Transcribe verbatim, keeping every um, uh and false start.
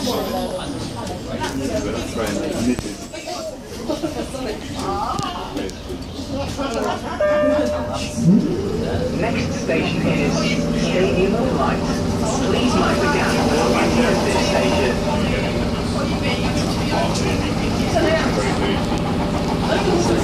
Next station is Stadium of Light. Please mind the gap at this station.